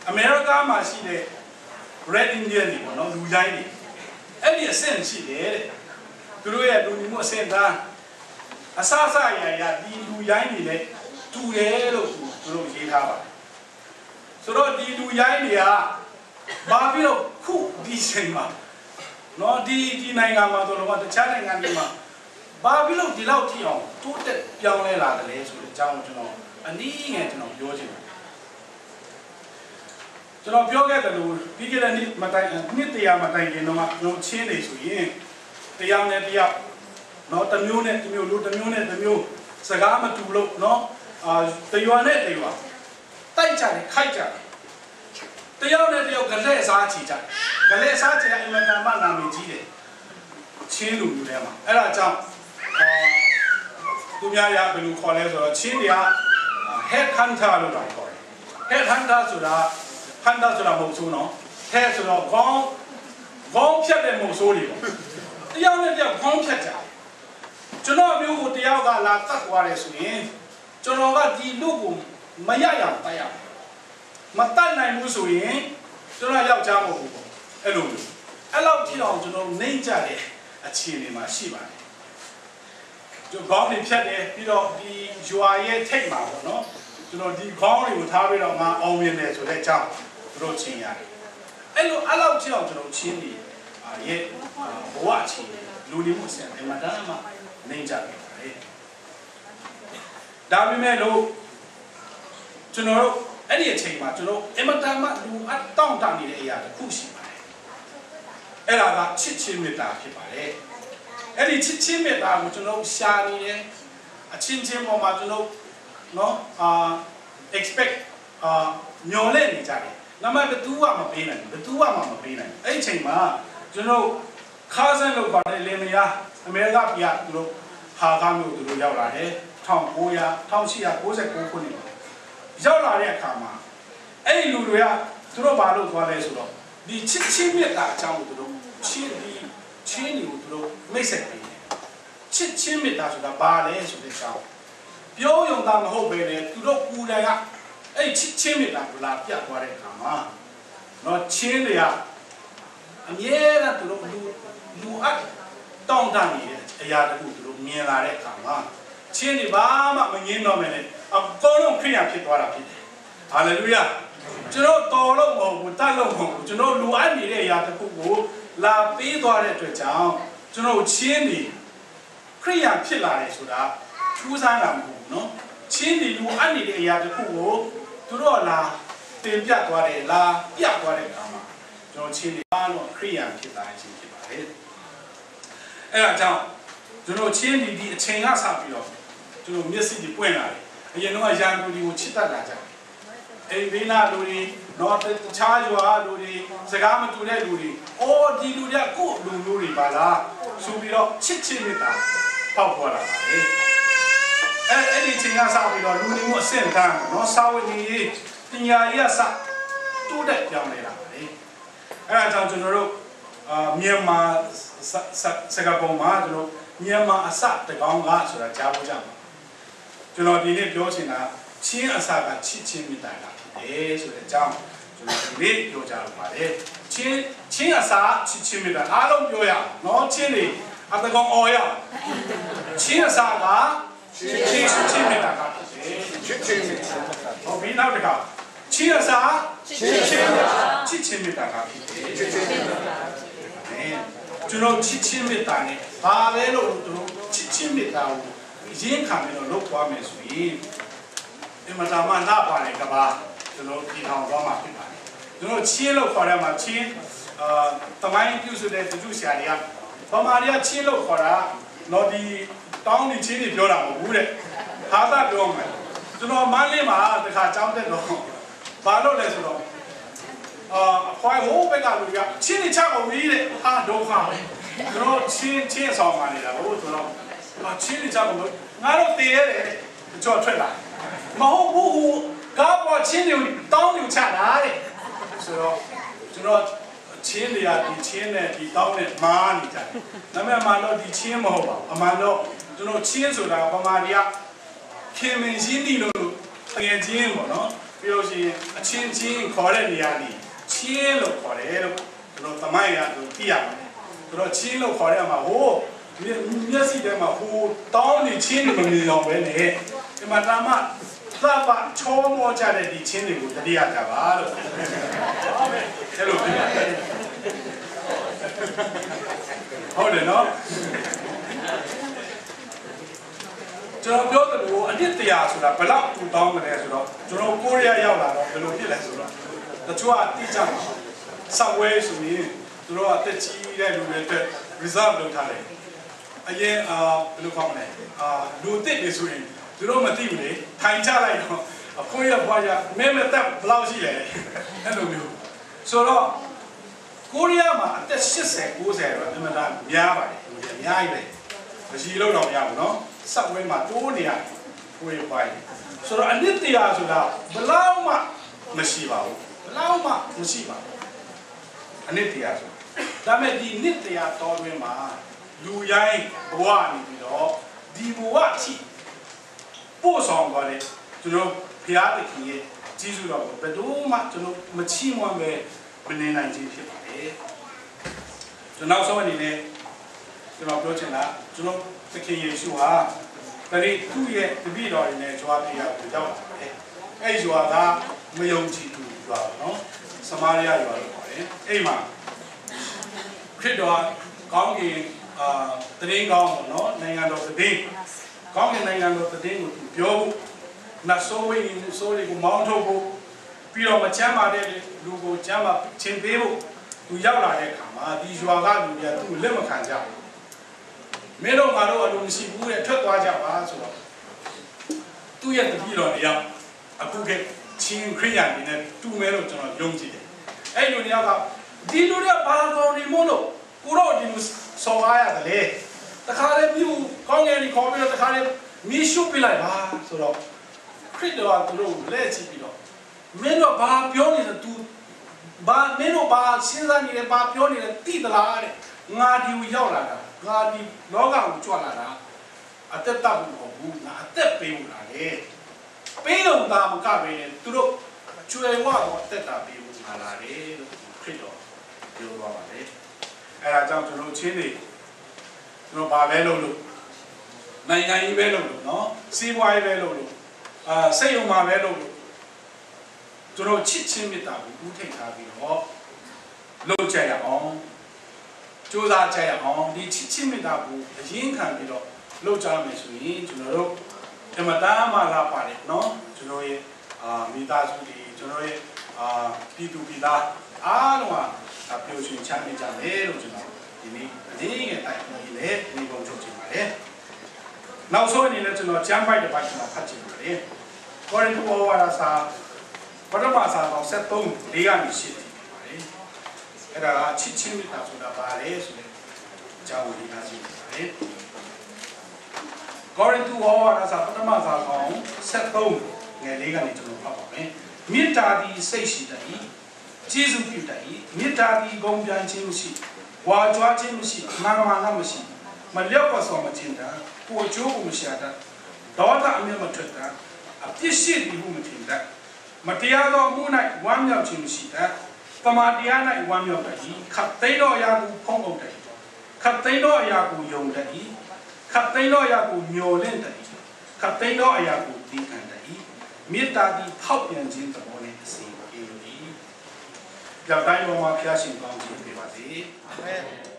America မှာရှိတဲ့ Red Indian တွေပေါ့နော်လူတိုင်းတွေအဲ့ဒီအဆင့်ရှိတယ်တဲ့သူတို့ရဲ့လူနေမှုအဆင့်သားအစအစအရာရာဒီလူရိုင်းတွေနဲ့တူတယ်လို့သူတို့ရေးထားပါတယ်ဆိုတော့ဒီလူရိုင်းတွေကဘာပြီးတော့ခုဒီချိန်မှာနော်ဒီနိုင်ငံမှာဆိုတော့တခြားနိုင်ငံတွေမှာဘာပြီးလို့ဒီလောက်ထိအောင်တိုးတက်ပြောင်းလဲလာတယ်လေဆိုတဲ့အကြောင်းကိုကျွန်တော်အနည်းငယ်ကျွန်တော်ပြောချင်တယ်ကျွန်တော်ပြောခဲ့တယ်လို့ပြီးခဲ့တဲ့နှစ်မတိုင်နှစ်တရာမတိုင်ခင်တော့ကျွန်တော်ချင်းနေဆိုရင်တရားနဲ့တရားနော်တစ်မျိုးနဲ့တစ်မျိုးလူတစ်မျိုးနဲ့တစ်မျိုးစကားမတူလို့နော်တရွာနဲ့တရွာတိုက်ကြတယ်ခိုက်ကြတယ်တယောက်နဲ့တယောက်ကလက်စားချီကြတယ်လက်စားချီတဲ့အင်မတန်မှနာမည်ကြီးတယ်ချင်းလူမျိုးထဲမှာအဲ့ဒါကြောင့်သူများရဘယ်လိုခေါ်လဲဆိုတော့ချင်းတွေက head hunter လို့ခေါ်တယ် head hunter ဆိုတာ hunter ဆိုတာမဟုတ်ဘူးနော် head ဆိုတော့ခေါင်းဖြတ်တဲ့မဟုတ်ဆိုးတွေပေါ့တယောက်နဲ့တယောက်ခေါင်းဖြတ်ကြတယ်ကျွန်တော်မျိုးကိုတယောက်ကလာတတ်သွားတယ်ဆိုရင်ကျွန်တော်ကဒီလူကိုမရရအောင်တိုက်ရမတတ်နိုင်ဘူးဆိုရင်ကျွန်တော်ယောက်ျားမဟုတ်ဘူးပေါ့အဲ့လိုမျိုးအဲ့လောက်ထိအောင်ကျွန်တော်နှိမ့်ကြတဲ့အခြေအနေမှာရှိပါတယ်ကျွန်တော်ခေါင်းတွေဖြတ်တယ်ပြီးတော့ဒီရွာရဲ့ထိတ်မှာပေါ့နော်ကျွန်တော်ဒီခေါင်းတွေကိုထားပြီးတော့ငါအောင်မြင်တယ်ဆိုတဲ့အကြောင်းတို့ချင်းရတယ်အဲ့လောက်ထိအောင်ကျွန်တော်ချင်းနေရဲ့ဘဝချင်းလူနေမှုစံအမှန်တမ်းမှနှိမ့်ကြတယ်ဒါပေမဲ့လို့ကျွန်တော်တို့အဲ့ဒီအချိန်မှာကျွန်တော်အင်မတန်မှလူအတောင့်တနေတဲ့အရာတစ်ခုရှိပါတယ်အဲ့ဒါကချစ်ချင်းမေတ္တာဖြစ်ပါတယ်အဲ့ဒီချစ်ချင်းမေတ္တာကိုကျွန်တော်ရှာနေတယ်အချင်းချင်းပေါ်မှာကျွန်တော်နော်expect ညှော်လက်နေကြတယ်နမဘယ်သူမှမပေးနိုင်ဘူးဘယ်သူမှမပေးနိုင်အဲ့ဒီအချိန်မှာကျွန်တော်ခါစံလို့ပါတယ်လေမယားအမေရိကပြည်သူတို့ဟာကားမျိုးသူတို့ရောက်လာတယ်1899ခုနှစ်ရောက်လာတဲ့အခါမှာအဲ့ဒီလူတွေကသူတို့ဘာလို့သွားလဲဆိုတော့ဒီချစ်ချင်းမြတ်တာအကြောင်းကိုသူတို့ချင်းတွေကိုသူတို့မိတ်ဆက်ပေးတယ်ချစ်ချင်းမြတ်တာဆိုတာဘာလဲဆိုတဲ့အကြောင်းပြောရုံသာမဟုတ်ပဲလေသူတို့ကူတယ်ကအဲ့ချစ်ချင်းမြတ်တာကိုလာပြသွားတဲ့အခါမှာတော့ချင်းတွေကအမြဲတမ်းသူတို့လူအပ်တောင်းတနေတဲ့အရာတခုသူတို့မြင်လာတဲ့အခါမှာချင်းတွေဘာမှမငင်းတော့မယ်လေအကုန်လုံးခရိယာဖြစ်သွားတာဖြစ်တယ်ဟာလေလုယာကျွန်တော်တော်လို့မဟုတ်ဘူးတတ်လို့မဟုတ်ဘူးကျွန်တော်လူအပ်နေတဲ့အရာတစ်ခုကိုလာပေးသွားတဲ့အတွက်ကြောင့်ကျွန်တော်ချင်းတွေခရိယာဖြစ်လာတယ်ဆိုတာထူးဆန်းတာမဟုတ်ဘူးနော်ချင်းတွေလူအပ်နေတဲ့အရာတစ်ခုကိုသူတို့လာတင်ပြသွားတယ်လာပြသွားတဲ့အခါမှာကျွန်တော်ချင်းတွေအားလုံးခရိယာဖြစ်လာခြင်းဖြစ်ပါတယ်အဲ့ဒါကြောင့်ကျွန်တော်ချင်းဒီအချိန်ကစပြီးတော့ကျွန်တော်မျက်စိတွေပွင့်လာတယ်အရင်တော့ရန်သူတွေကိုချစ်တတ်လာကြတယ်အိမ်ဘေးနာလူတွေတော့တခြားရွာလူတွေစကားမတူတဲ့လူတွေအော်ဒီလူတွေကကိုယ့်လူမျိုးတွေပါလားဆိုပြီးတော့ချစ်ချင်းနဲ့တာပေါက်ပေါ်လာပါတယ်အဲ့ဒီချိန်ကစပြီးတော့လူတွေမျိုးအဆင့်တန်းနော်စာဝတ်နေရေးပညာရေးအစတိုးတက်ပြောင်းလဲလာပါတယ်အဲ့ဒါကြောင့်ကျွန်တော်တို့မြန်မာစကားပုံမှာကျွန်တော်မြန်မာအစတကောင်းကဆိုတာကြားဖို့ကြမှာကျွန်တော်ဒီနေ့ပြောချင်တာချင်းအစကချစ်ချင်းမေတ္တာကဖြစ်တယ်ဆိုတဲ့အကြောင်းကျွန်တော်ဒီနေ့ပြောကြလို့ပါတယ်ချင်းအစချစ်ချင်းမေတ္တာအားလုံးပြောရအောင်နော်ချင်းတွေအတကောင်အော်ရအောင်ချင်းအစကချစ်ချင်းမေတ္တာကဖြစ်တယ်ချစ်ချင်းမေတ္တာဟောပြီးနောက်တစ်ခါချင်းအစချစ်ချင်းမေတ္တာကဖြစ်တယ်ချစ်ချင်းမေတ္တာကျွန်တော်ချစ်ချင်းမေတ္တာနဲ့ဘာလဲလို့တို့ချစ်ချင်းမေတ္တာကိုရင်းခံပြီးတော့လုပ်သွားမယ်ဆိုရင်ဒီမှာဒါမှနားပါတယ်ကဘာကျွန်တော်ဒီထောင်သွားမှာဖြစ်ပါတယ်ကျွန်တော်ချင်းလို့ခေါ်ရမှာချင်းတမိုင်းပြုစုတဲ့သူဆရာတွေကဗမာတွေကချင်းလို့ခေါ်တာတော့ဒီတောင်းနေချင်းတွေပြောတာမဟုတ်ဘူးတဲ့ဟာသာပြောမယ်ကျွန်တော်မန်းလေးမှာတခါကြောင်းတက်တော့ဘာလို့လဲဆိုတော့အဖွားဟိုးဘက်ကလူကချင်းနေချအောင်ပြီးတဲ့ဟာဒုက္ခပဲကျွန်တော်ချင်းဆောင်ပါနေတာဟုတ်ဆိုတော့ချင်းနေချအောင်ငါတို့တည်ရတယ်ကြော်ထွက်လာမဟုတ်ဘူးကားပေါ်ချင်းတွေတောင်းနေချတာတဲ့ဆိုတော့ကျွန်တော်ချင်းတွေကဒီချင်းနဲ့ဒီတောင်းနဲ့မားနေကြတယ်ဒါပေမဲ့မှတော့ဒီချင်းမဟုတ်ပါဘူးအမှန်တော့ကျွန်တော်ချင်းဆိုတာဗမာတွေကခင်မင်းရှင်းနေလို့ငယ်ချင်းပေါ့နော်比如是亲亲考的你啊你，亲了考的了，就怎么样就这样，就亲了考的嘛，哦，你是的嘛，哦，当你亲你们没有为呢，那么他妈。那把超模家的你亲的，我这里也干嘛了？这路好的喏。ကျွန်တော်ပြောသလိုအနှစ်တရာဆိုတာဘယ်လောက်ပူတောင်းမလဲဆိုတော့ကျွန်တော်ကိုရီးယားရောက်လာတော့ဘယ်လိုဖြစ်လဲဆိုတော့တချို့ကတိကျမှာ subway ဆိုရင်သူတို့ကတက်ကြီးတဲ့လူတွေအတွက် reserve လုပ်ထားတယ်အရင်ဘယ်လိုခေါ်မလဲလူတစ်တွေဆိုရင်သူတို့မသိဘူးလေထိုင်ကြလိုက်တော့အဖွေးရဖွားရမဲမတက်ဘယ်လောက်ရှိလဲအဲ့လိုမျိုးဆိုတော့ကိုရီးယားမှာအသက်80 90တော့အမှန်တမ်းများပါတယ်လူတွေအများကြီးပဲမရှိလို့တော့မရဘူးနော်subway မှာတိုးနေရတယ်ဖွေးပွားတယ်ဆိုတော့အနှစ်တရာဆိုတာဘယ်လောက်မှမရှိပါဘူးဘယ်လောက်မှမရှိပါဘူးအနှစ်တရာဆိုဒါပေမဲ့ဒီနှစ်တရာတော်တွင်မှာလူရိုင်းဘဝနေပြီးတော့ဒီဘဝအထိပို့ဆောင်သွားတယ်ကျွန်တော်ဖျားသခင်ရဲ့ကြီးစုတော်ကိုဘယ်တော့မှကျွန်တော်မချီးမွမ်းပဲမနေနိုင်ခြင်းဖြစ်ပါတယ်ကျွန်တော်ဆုံးအနေနဲ့ကျွန်တော်ပြောချင်တာကျွန်တော်သခင်ယေရှုဟာတတိသူ့ရဲ့တပည့်တော်တွေနဲ့ကြွားပြရကိုရောက်လာတယ်အဲ့ဒီကြွားကမယုံကြည်သူကြွားပါနော်စမာရိယကြွားလို့ခေါ်တယ်အဲ့မှာခရစ်တော်ကောင်းကင်တရင်ကောင်းပေါ့နော်နိုင်ငံတော်တည်ကောင်းကင်နိုင်ငံတော်တည်ကိုသူပြောဖို့နတ်ဆိုးဝိညာဉ်ဆိုးတွေကိုမောင်းထုတ်ဖို့ပြီးတော့မချမ်းပါတဲ့လူကိုချမ်းပါချင်းပေးဖို့သူရောက်လာတဲ့အခါမှာဒီရွာကလူတွေကသူ့ကိုလက်မခံကြဘူးမင်းတို့ငါတို့အလိုမရှိဘူးတဲ့ထွက်သွားကြပါဆိုတော့သူ့ရဲ့တပည့်တော်တွေရောက်အခုကချင်းခရိယာန်တွေနဲ့တူမဲလို့ကျွန်တော်ယုံကြည်တယ်အဲ့လူတွေကဒီလူတွေဘာကောင်းနေမို့လို့ကိုတော့ဒီလိုဆော်ရရတယ်လေတခါလေမြို့ကောင်းငယ်ကြီးခေါ်ပြီးတော့တခါလေမီးရှို့ပြလိုက်ပါဆိုတော့ခရစ်တော်ကသူတို့လက်ကြည့်ပြီးတော့မင်းတို့ဘာပြောနေလဲ तू ဘာမင်းတို့ဘာစဉ်းစားနေလဲဘာပြောနေလဲသိသလားတဲ့ငါဒီကိုရောက်လာတာငါဒီလောကကိုကြွလာတာအသက်တောက်မဟုတ်ဘူးငါအသက်ပေးဖို့လာလေပေးတော့တာမကပဲသူတို့ကျွေဝါတော့အသက်တာပေးဖို့လာလာတယ်လို့ခရစ်တော်ပြောသွားပါတယ်အဲဒါကြောင့်ကျွန်တော်ချင်းနေကျွန်တော်ဘာပဲလုပ်လို့နိုင်ငံကြီးပဲလုပ်လို့နော်စီးပွားရေးပဲလုပ်လို့စိတ်ယုံမှာပဲလုပ်လို့ကျွန်တော်ချစ်ချင်းမေတ္တာကိုဦးထိပ်ထားပြီးတော့လုပ်ကြရအောင်ကြိုးစားကြရအောင်ဒီချစ်ချင်းမေတ္တာကိုအရင်ခံပြီးတော့လုပ်ကြမယ်ဆိုရင်ကျွန်တော်တို့ဓမ္မတာမှာလာပါတယ်နော်ကျွန်တော်ရဲ့မိသားစုတွေကျွန်တော်ရဲ့ပြည်သူပြည်သားအားလုံးကပျော်ရွှင်ချမ်းမြေ့ကြမယ်လို့ကျွန်တော်ဒီနေ့အနေငယ်တိုက်ပြီးလေဒီပုံချုပ်ချင်ပါတယ်နောက်ဆုံးအနေနဲ့ကျွန်တော်ကျမ်းပိုက်တစ်ပိုက်ကျွန်တော်ဖတ်ချင်ပါတယ်ကောရိန္သုဩဝါဒစာပထမစာပေါင်း73 ၄ကနေ8ဖြစ်ပါတယ်အဲ့ဒါကချစ်ချင်းမေတ္တာဆိုတာဘာလဲဆိုတဲ့အကြောင်းကိုဒီကကြည့်ပါတယ်ကောရိန္သုဩဝါဒစာပထမစာပေါင်း73ငယ်၄ကနေကျွန်တော်ဖတ်ပါမယ်မေတ္တာသည်စိတ်ရှိတတ်၏ကျေးဇူးပြုတတ်၏မေတ္တာသည်ဂုဏ်ပြိုင်ခြင်းမရှိဝါကြွားခြင်းမရှိမာနမာနမရှိမလျော့ပတ်စော်မခြင်းတာကိုအကျိုးကိုမရှာတတ်ဒေါသအမျက်မထွက်တတ်အပြစ်ရှိသည်ဟုမထင်တတ်မတရားသောအမှု၌ဝမ်းမြောက်ခြင်းမရှိတတ်တမန်တရား၌ဝမ်းမြောက်တတ်၏ခတ်သိမ်းသောအရာကိုဖုံးအုပ်တတ်၏ခတ်သိမ်းသောအရာကိုယုံတတ်၏ခတ်သိမ်းသောအရာကိုမျှော်လင့်တတ်၏ခတ်သိမ်းသောအရာကိုသိခံတတ်၏မေတ္တာသည်ဖောက်ပြန်ခြင်းသဘောနှင့်အစဉ်ပြေ၏ကြောက်တိုင်းပေါ်မှာဖျားရှင်ကောင်းခြင်းပေးပါစေအာမင်